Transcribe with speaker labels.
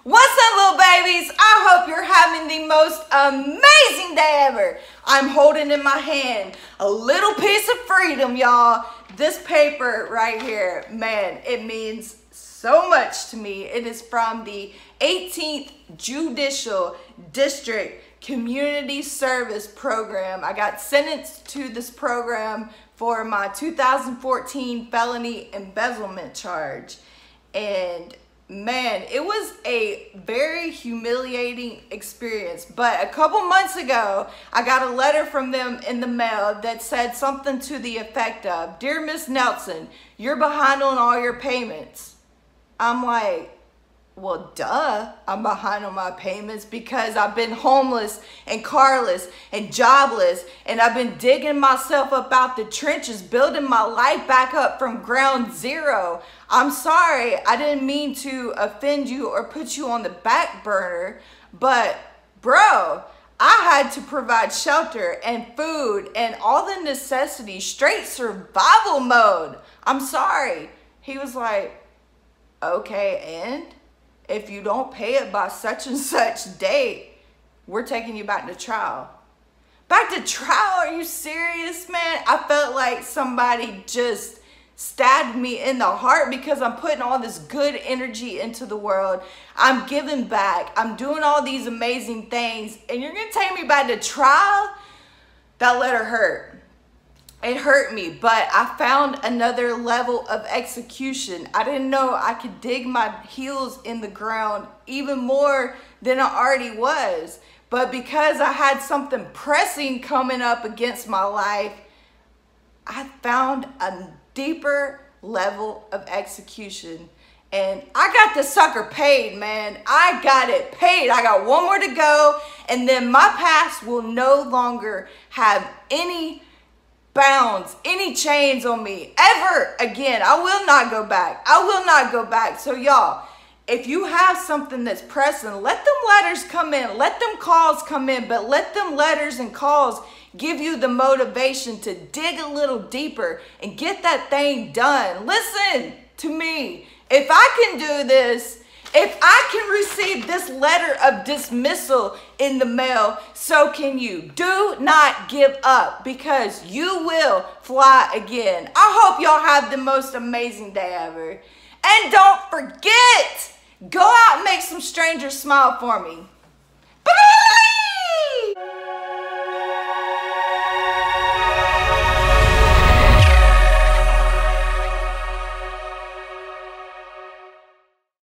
Speaker 1: What's up, little babies? I hope you're having the most amazing day ever. I'm holding in my hand a little piece of freedom, y'all. This paper right here, man, it means so much to me. It is from the 18th Judicial District Community Service Program. I got sentenced to this program for my 2014 felony embezzlement charge. And man, it was a very humiliating experience. But a couple months ago, I got a letter from them in the mail that said something to the effect of, "Dear Miss Nelson, you're behind on all your payments." I'm like, well, duh, I'm behind on my payments because I've been homeless and carless and jobless, and I've been digging myself up out the trenches, building my life back up from ground zero. I'm sorry, I didn't mean to offend you or put you on the back burner, but bro, I had to provide shelter and food and all the necessities, straight survival mode. I'm sorry. He was like, okay, and if you don't pay it by such and such date, we're taking you back to trial. Back to trial? Are you serious, man? I felt like somebody just stabbed me in the heart because I'm putting all this good energy into the world. I'm giving back. I'm doing all these amazing things, and you're gonna take me back to trial? That letter hurt. It hurt me, but I found another level of execution. I didn't know I could dig my heels in the ground even more than I already was. But because I had something pressing coming up against my life, I found a deeper level of execution. And I got the sucker paid, man. I got it paid. I got one more to go, and then my past will no longer have any bounds, any chains on me ever again. I will not go back. I will not go back. So y'all, if you have something that's pressing, let them letters come in, let them calls come in, but let them letters and calls give you the motivation to dig a little deeper and get that thing done. Listen to me. If I can do this, if I can receive this letter of dismissal in the mail, so can you. Do not give up, because you will fly again. I hope y'all have the most amazing day ever. And don't forget, go out and make some strangers smile for me.